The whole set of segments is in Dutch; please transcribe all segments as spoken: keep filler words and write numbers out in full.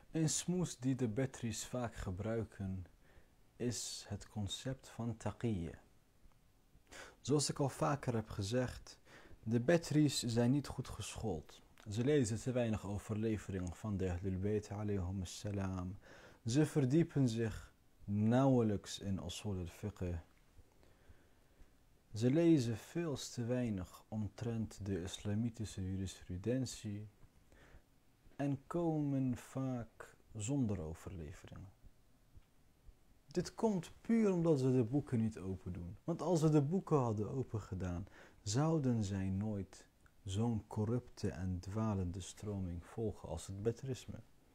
Een smoes die de Bedris vaak gebruiken is het concept van taqiyya. Zoals ik al vaker heb gezegd, de Bedris zijn niet goed geschoold. Ze lezen te weinig overleveringen van de Ahlul Bayt alayhum assalam. Ze verdiepen zich nauwelijks in usul al-fiqh. Ze lezen veel te weinig omtrent de islamitische jurisprudentie en komen vaak zonder overleveringen. Dit komt puur omdat ze de boeken niet open doen. Want als ze de boeken hadden open gedaan, zouden zij nooit zo'n corrupte en dwalende stroming volgen als het Bedrisme.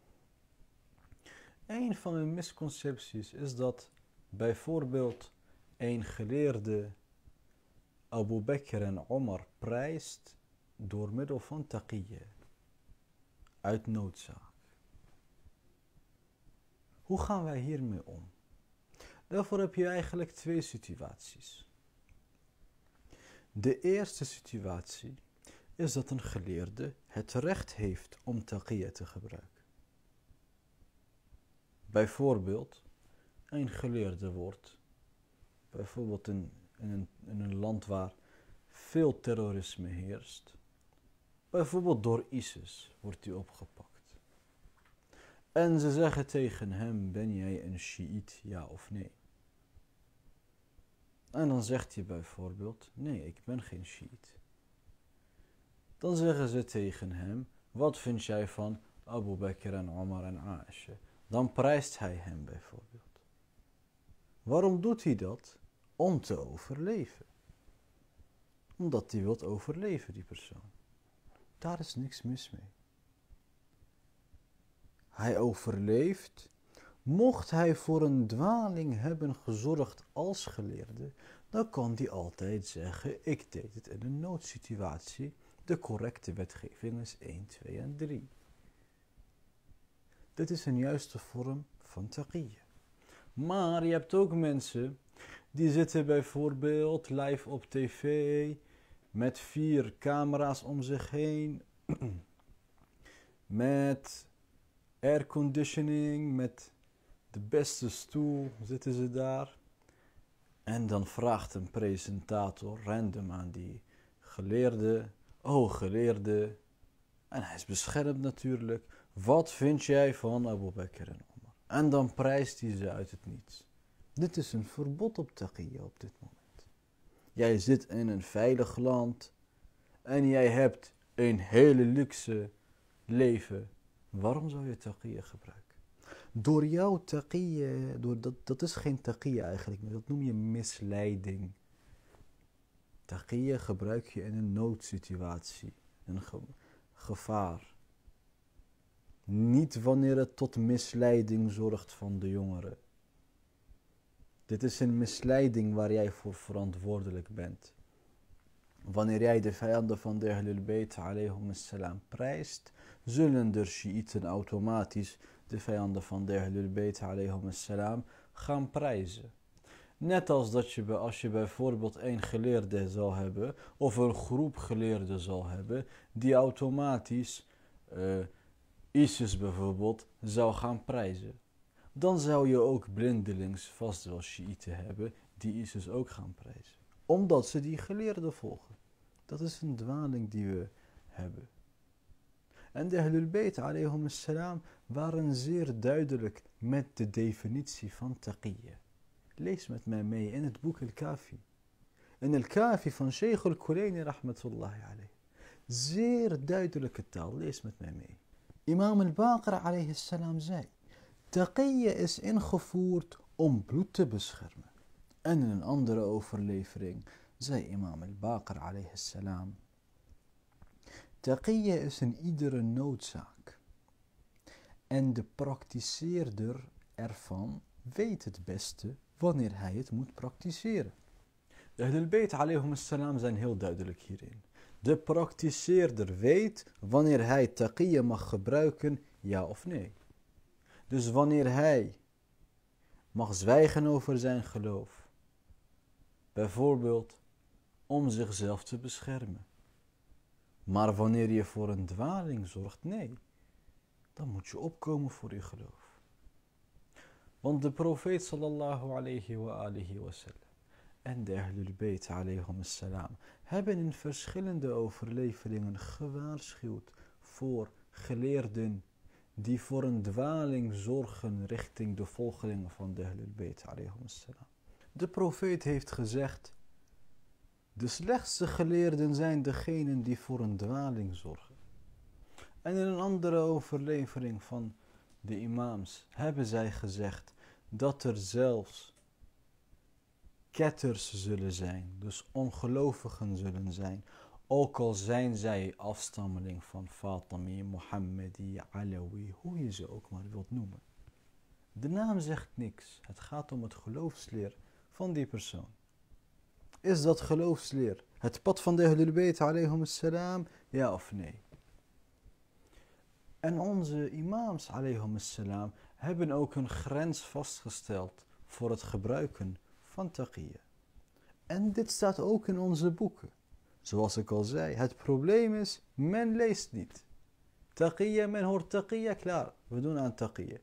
Een van hun misconcepties is dat bijvoorbeeld een geleerde Abu Bakr en Omar prijst door middel van taqiyya, uit noodzaak. Hoe gaan wij hiermee om? Daarvoor heb je eigenlijk twee situaties. De eerste situatie is dat een geleerde het recht heeft om taqiyya te gebruiken. Bijvoorbeeld, een geleerde wordt, bijvoorbeeld in, in, een, in een land waar veel terrorisme heerst, bijvoorbeeld door ISIS wordt hij opgepakt. En ze zeggen tegen hem, ben jij een Shiït, ja of nee? En dan zegt hij bijvoorbeeld, nee, ik ben geen Shiït. Dan zeggen ze tegen hem, wat vind jij van Abu Bakr en Omar en Aisha? Dan prijst hij hem bijvoorbeeld. Waarom doet hij dat? Om te overleven. Omdat hij wil overleven, die persoon. Daar is niks mis mee. Hij overleeft. Mocht hij voor een dwaling hebben gezorgd als geleerde, dan kan hij altijd zeggen, ik deed het in een noodsituatie. De correcte wetgeving is één, twee en drie. Dit is een juiste vorm van taqiyya. Maar je hebt ook mensen die zitten bijvoorbeeld live op tv met vier camera's om zich heen, met airconditioning, met de beste stoel zitten ze daar. En dan vraagt een presentator random aan die geleerde, oh geleerde, en hij is beschermd natuurlijk, wat vind jij van Abu Bakr en Omar? En dan prijst hij ze uit het niets. Dit is een verbod op taqiyya op dit moment. Jij zit in een veilig land en jij hebt een hele luxe leven. Waarom zou je taqiyya gebruiken? Door jouw taqiyya, door dat, dat is geen taqiyya eigenlijk, dat noem je misleiding. Taqiyya gebruik je in een noodsituatie, een ge gevaar. Niet wanneer het tot misleiding zorgt van de jongeren. Dit is een misleiding waar jij voor verantwoordelijk bent. Wanneer jij de vijanden van de Ahlul Bayt alayhum assalam prijst, zullen de Shiiten automatisch de vijanden van de Ahlul Bayt alayhum assalam gaan prijzen. Net als dat je, als je bijvoorbeeld een geleerde zal hebben, of een groep geleerden zal hebben, die automatisch uh, ISIS bijvoorbeeld zou gaan prijzen. Dan zou je ook blindelings vast wel Shiiten hebben, die ISIS ook gaan prijzen. Omdat ze die geleerden volgen. Dat is een dwaling die we hebben. En de Ahlul Bayt alayhum assalam waren zeer duidelijk met de definitie van taqiyya. Lees met mij mee in het boek Al-Kafi. In Al-Kafi van Sheikh Al-Kulaini rahmatullahi alayhi. Zeer duidelijke taal, lees met mij mee. Imam Al-Baqir alayhi salam zei, taqiyya is ingevoerd om bloed te beschermen. En in een andere overlevering zei Imam Al-Baqir alayhi salam, taqiyya is in iedere noodzaak. En de praktiseerder ervan weet het beste wanneer hij het moet praktiseren. De Ahlul Bayt alayhum salam zijn heel duidelijk hierin. De praktiseerder weet wanneer hij taqiyya mag gebruiken, ja of nee. Dus wanneer hij mag zwijgen over zijn geloof, bijvoorbeeld om zichzelf te beschermen. Maar wanneer je voor een dwaling zorgt, nee. dan moet je opkomen voor je geloof. Want de profeet sallallahu alayhi wa alihi wasallam en de Ahlul Bayt alayhum assalam hebben in verschillende overleveringen gewaarschuwd voor geleerden die voor een dwaling zorgen richting de volgelingen van de Ahlul Bayt alayhum assalam. De profeet heeft gezegd, de slechtste geleerden zijn degenen die voor een dwaling zorgen. En in een andere overlevering van de imams hebben zij gezegd dat er zelfs ketters zullen zijn, dus ongelovigen zullen zijn, ook al zijn zij afstammeling van Fatimi, Mohammedi, Alawi, hoe je ze ook maar wilt noemen. De naam zegt niks, het gaat om het geloofsleer van die persoon. Is dat geloofsleer het pad van de Ahlul Bayt alayhum assalam, ja of nee? En onze imams alayhum assalam hebben ook een grens vastgesteld voor het gebruiken van taqiyya. En dit staat ook in onze boeken. Zoals ik al zei, het probleem is, men leest niet. Taqiyya, men hoort taqiyya, klaar, we doen aan taqiyya.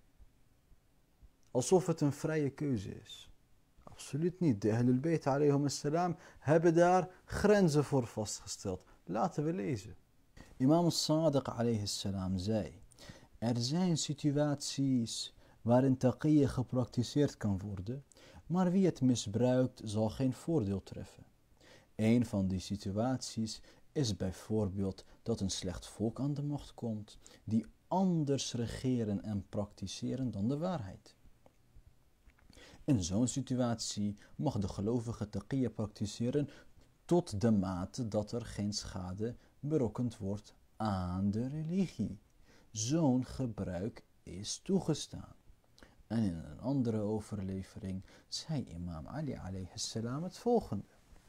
Alsof het een vrije keuze is. Absoluut niet. De Ahlul Bayt alayhum assalam hebben daar grenzen voor vastgesteld. Laten we lezen. Imam Sadiq alayhi salam zei, er zijn situaties waarin taqiyya gepraktiseerd kan worden, maar wie het misbruikt zal geen voordeel treffen. Een van die situaties is bijvoorbeeld dat een slecht volk aan de macht komt, die anders regeren en praktiseren dan de waarheid. In zo'n situatie mag de gelovige taqiyya praktiseren tot de mate dat er geen schade berokkend wordt aan de religie. Zo'n gebruik is toegestaan. En in een andere overlevering zei imam Ali alayhi salam het volgende.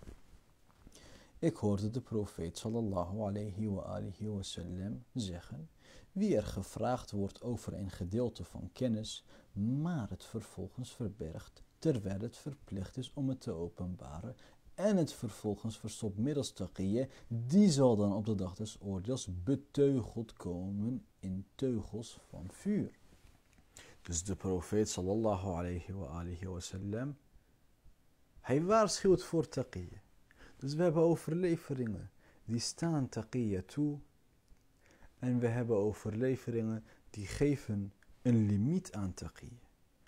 Ik hoorde de profeet sallallahu alayhi wa alihi wa sallam zeggen, wie er gevraagd wordt over een gedeelte van kennis, maar het vervolgens verbergt, terwijl het verplicht is om het te openbaren, en het vervolgens verstopt middels taqiyya, die zal dan op de dag des oordeels beteugeld komen in teugels van vuur. Dus de profeet sallallahu alayhi wa alihi wa sallam, hij waarschuwt voor taqiyya. Dus we hebben overleveringen die staan taqiyya toe. En we hebben overleveringen die geven een limiet aan taqiyya.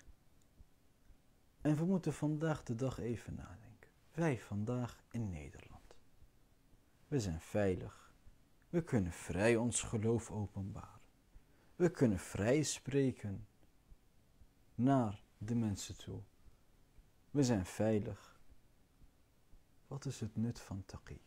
En we moeten vandaag de dag even nadenken. Wij vandaag in Nederland. We zijn veilig. We kunnen vrij ons geloof openbaren. We kunnen vrij spreken naar de mensen toe. We zijn veilig. Wat is het nut van taqiyya?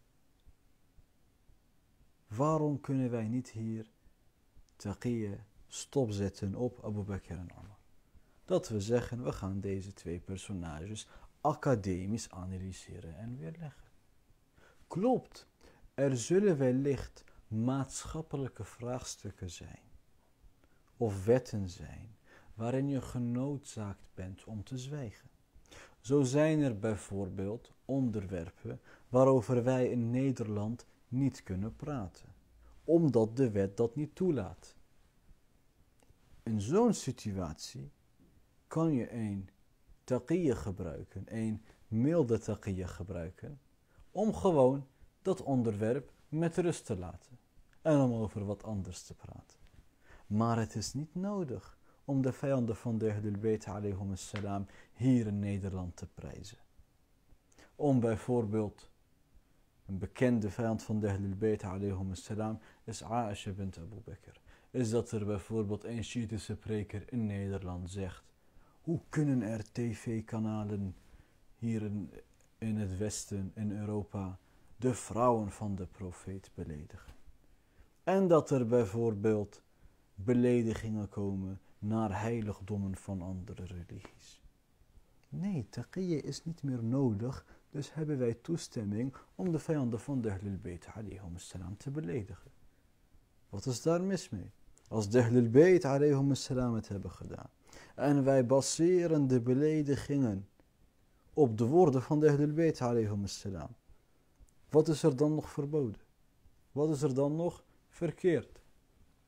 Waarom kunnen wij niet hier taqiyya stopzetten op Abu Bakr en Omar? Dat we zeggen, we gaan deze twee personages academisch analyseren en weerleggen. Klopt, er zullen wellicht maatschappelijke vraagstukken zijn, of wetten zijn, waarin je genoodzaakt bent om te zwijgen. Zo zijn er bijvoorbeeld onderwerpen waarover wij in Nederland niet kunnen praten, omdat de wet dat niet toelaat. In zo'n situatie kan je een taqiyya gebruiken, een milde taqiyya gebruiken, om gewoon dat onderwerp met rust te laten en om over wat anders te praten. Maar het is niet nodig om de vijanden van de Ahlul Bayt alayhum assalam hier in Nederland te prijzen. Om bijvoorbeeld, een bekende vijand van de Ahlul Bayt alayhum assalam is Aisha bint Abu Bakr. Is dat er bijvoorbeeld een Shiïtische preker in Nederland zegt, hoe kunnen er tv-kanalen hier in, in het Westen, in Europa, de vrouwen van de profeet beledigen? En dat er bijvoorbeeld beledigingen komen naar heiligdommen van andere religies. Nee, taqiyya is niet meer nodig, dus hebben wij toestemming om de vijanden van de Ahlul Bayt alayhum assalam te beledigen. Wat is daar mis mee? Als de Ahlul Bayt alayhum assalam het hebben gedaan en wij baseren de beledigingen op de woorden van de Ahlul Bayt alayhum assalam, wat is er dan nog verboden? Wat is er dan nog verkeerd?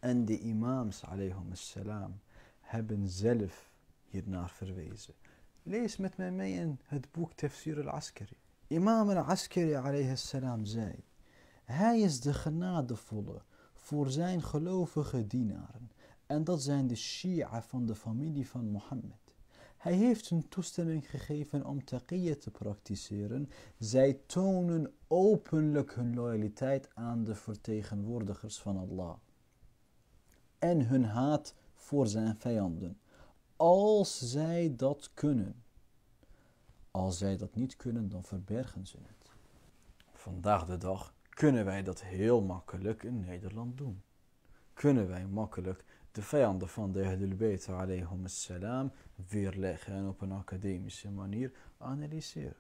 En de imams, alayhimussalam, hebben zelf hiernaar verwezen. Lees met mij mee in het boek Tafsir al-Askari. Imam al-Askari, alayhissalam, zei: hij is de genadevolle voor zijn gelovige dienaren. En dat zijn de Shia van de familie van Mohammed. Hij heeft hun toestemming gegeven om taqiyya te praktiseren. Zij tonen openlijk hun loyaliteit aan de vertegenwoordigers van Allah. En hun haat voor zijn vijanden. Als zij dat kunnen. Als zij dat niet kunnen, dan verbergen ze het. Vandaag de dag kunnen wij dat heel makkelijk in Nederland doen. Kunnen wij makkelijk de vijanden van de Ahlul Bayt alayhimussalam weerleggen en op een academische manier analyseren.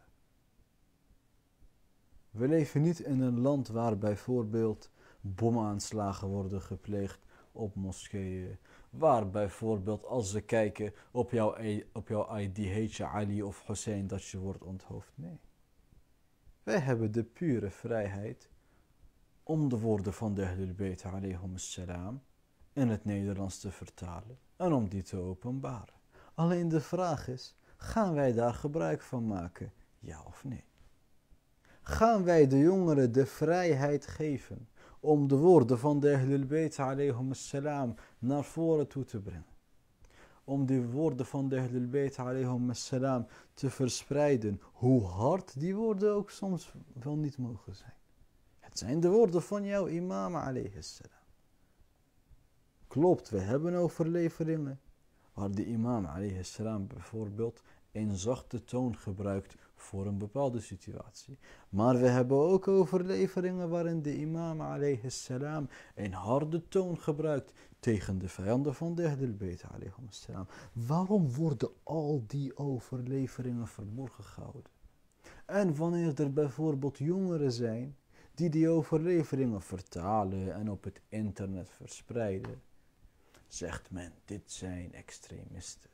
We leven niet in een land waar bijvoorbeeld bomaanslagen worden gepleegd op moskeeën. Waar bijvoorbeeld als ze kijken op jouw, op jouw I D heet je Ali of Hussein dat je wordt onthoofd. Nee. Wij hebben de pure vrijheid om de woorden van de Ahlul Bayt alayhimussalam in het Nederlands te vertalen en om die te openbaren. Alleen de vraag is, gaan wij daar gebruik van maken? Ja of nee? Gaan wij de jongeren de vrijheid geven om de woorden van de Ahlul Bayt alayhimussalam naar voren toe te brengen? Om de woorden van de Ahlul Bayt alayhimussalam te verspreiden, hoe hard die woorden ook soms wel niet mogen zijn. Het zijn de woorden van jouw imam alayhissalam. Klopt, we hebben overleveringen waar de imam alayhissalam bijvoorbeeld een zachte toon gebruikt voor een bepaalde situatie. Maar we hebben ook overleveringen waarin de imam alayhissalam een harde toon gebruikt tegen de vijanden van de Ahlul Bayt alayhimussalam. Waarom worden al die overleveringen verborgen gehouden? En wanneer er bijvoorbeeld jongeren zijn die die overleveringen vertalen en op het internet verspreiden, zegt men, dit zijn extremisten.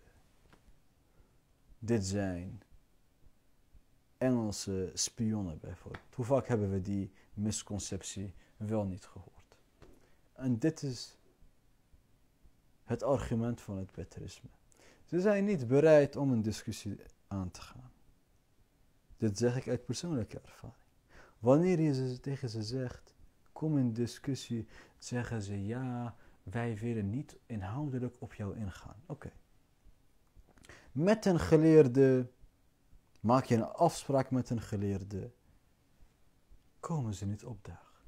Dit zijn Engelse spionnen bijvoorbeeld. Hoe vaak hebben we die misconceptie wel niet gehoord? En dit is het argument van het Betrisme. Ze zijn niet bereid om een discussie aan te gaan. Dit zeg ik uit persoonlijke ervaring. Wanneer je ze, tegen ze zegt, kom in discussie, zeggen ze ja, wij willen niet inhoudelijk op jou ingaan. Oké. Okay. Met een geleerde, maak je een afspraak met een geleerde, komen ze niet opdagen.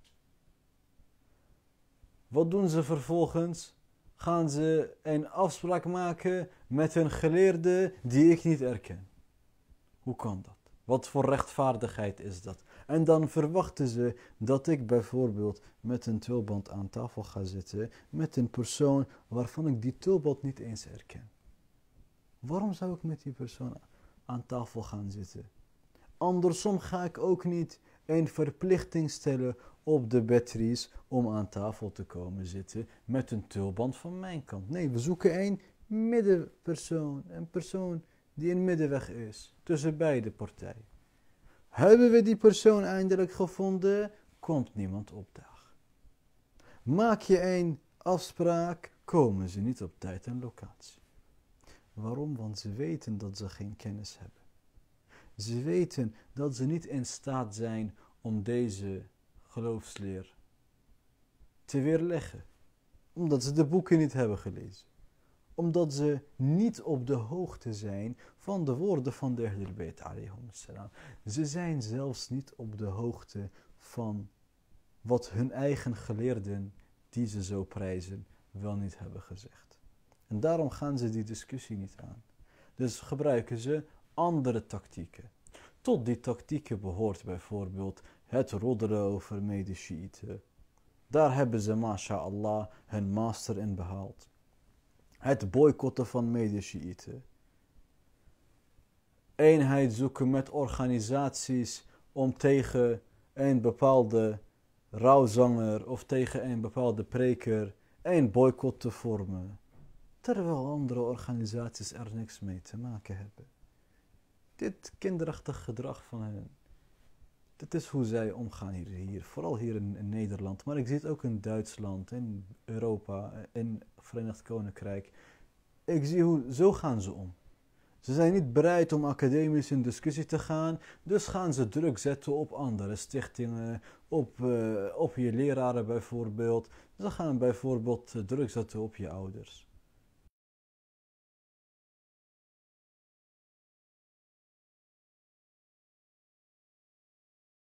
Wat doen ze vervolgens? Gaan ze een afspraak maken met een geleerde die ik niet erken. Hoe kan dat? Wat voor rechtvaardigheid is dat? En dan verwachten ze dat ik bijvoorbeeld met een tulband aan tafel ga zitten met een persoon waarvan ik die tulband niet eens herken. Waarom zou ik met die persoon aan tafel gaan zitten? Andersom ga ik ook niet een verplichting stellen op de Betries om aan tafel te komen zitten met een tulband van mijn kant. Nee, we zoeken een middenpersoon, een persoon die een middenweg is tussen beide partijen. Hebben we die persoon eindelijk gevonden, komt niemand opdagen. Maak je een afspraak, komen ze niet op tijd en locatie. Waarom? Want ze weten dat ze geen kennis hebben. Ze weten dat ze niet in staat zijn om deze geloofsleer te weerleggen. Omdat ze de boeken niet hebben gelezen. Omdat ze niet op de hoogte zijn van de woorden van de Ahlul Bayt alayhimussalam. Ze zijn zelfs niet op de hoogte van wat hun eigen geleerden, die ze zo prijzen, wel niet hebben gezegd. En daarom gaan ze die discussie niet aan. Dus gebruiken ze andere tactieken. Tot die tactieken behoort bijvoorbeeld het roddelen over mede-Shiiten. Daar hebben ze, masha'Allah, hun master in behaald. Het boycotten van mede-Shiiten. Eenheid zoeken met organisaties om tegen een bepaalde rouwzanger of tegen een bepaalde preker een boycott te vormen. Terwijl andere organisaties er niks mee te maken hebben. Dit kinderachtig gedrag van hen. Dit is hoe zij omgaan hier, hier. Vooral hier in, in Nederland. Maar ik zie het ook in Duitsland, in Europa, in Verenigd Koninkrijk. Ik zie hoe, zo gaan ze om. Ze zijn niet bereid om academisch in discussie te gaan, dus gaan ze druk zetten op andere stichtingen, op, uh, op je leraren bijvoorbeeld. Ze gaan bijvoorbeeld druk zetten op je ouders.